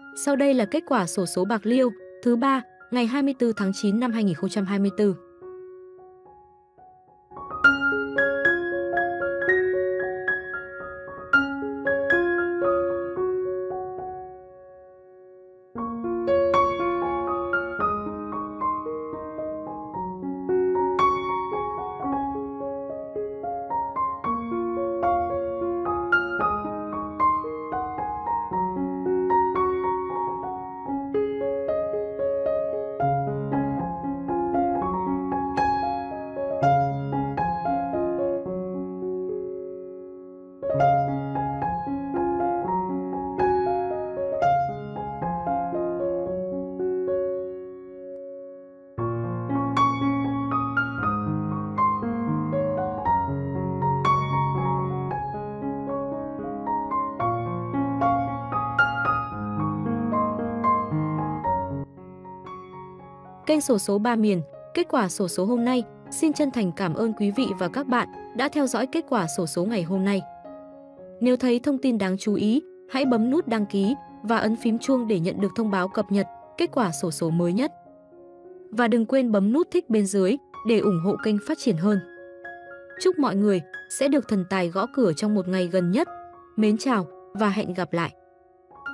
Sau đây là kết quả xổ số bạc liêu thứ ba ngày 24 tháng 9 năm 2024. Kênh xổ số 3 miền, kết quả xổ số hôm nay. Xin chân thành cảm ơn quý vị và các bạn đã theo dõi kết quả xổ số ngày hôm nay. Nếu thấy thông tin đáng chú ý, hãy bấm nút đăng ký và ấn phím chuông để nhận được thông báo cập nhật kết quả xổ số mới nhất. Và đừng quên bấm nút thích bên dưới để ủng hộ kênh phát triển hơn. Chúc mọi người sẽ được thần tài gõ cửa trong một ngày gần nhất. Mến chào và hẹn gặp lại!